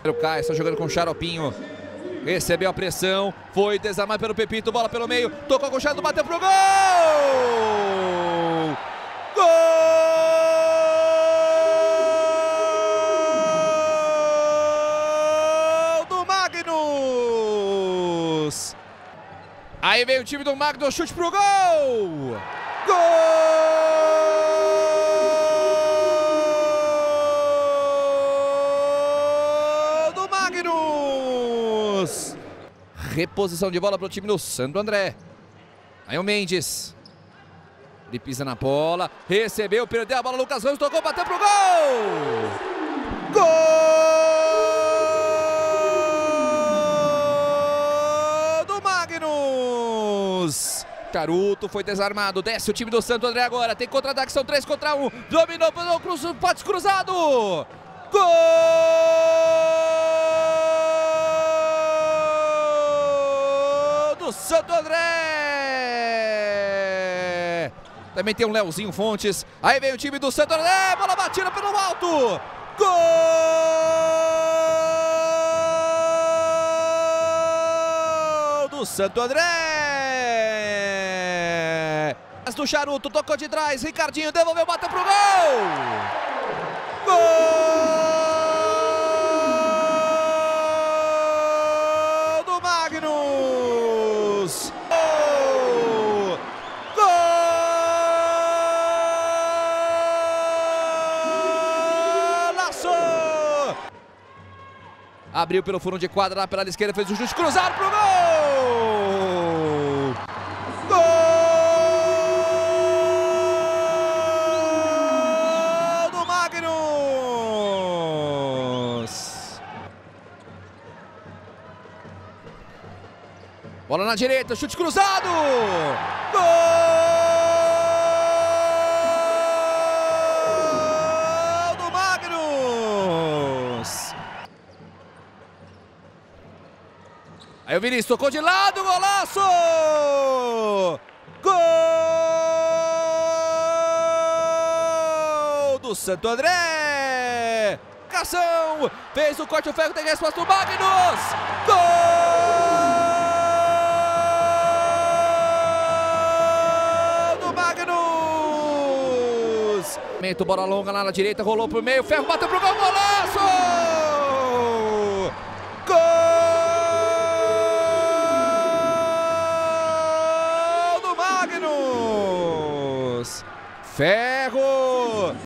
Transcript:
Pedro Caio está jogando com o Xaropinho. Recebeu a pressão, foi desarmado pelo Pepito, bola pelo meio, tocou com o Xarope, bateu pro gol! Gol do Magnus! Aí vem o time do Magnus, chute pro gol! Gol do Magnus! Reposição de bola para o time do Santo André. Aí o Mendes. Ele pisa na bola, recebeu, perdeu a bola, Lucas Ramos tocou, bateu pro gol! Gol do Magnus! Charuto foi desarmado, desce o time do Santo André agora, tem contra-ataque, são 3 contra 1, dominou, pode cruzado! Gol do Santo André! Também tem um Leozinho Fontes, aí vem o time do Santo André, bola batida pelo alto! Gol do Santo André! Do Charuto, tocou de trás, Ricardinho devolveu, bateu pro gol! Gol do Magnus! Golaço! Abriu pelo fundo de quadra, lá pela esquerda, fez o chute cruzado pro gol! Bola na direita, chute cruzado! Gol do Magnus! Aí o Vinícius tocou de lado, golaço! Gol do Santo André! Cação! Fez o corte, o ferro, tem a resposta do Magnus! Gol! Bola longa lá na direita, rolou pro meio, Ferro bateu pro gol, golaço! Gol do Magnus! Ferro!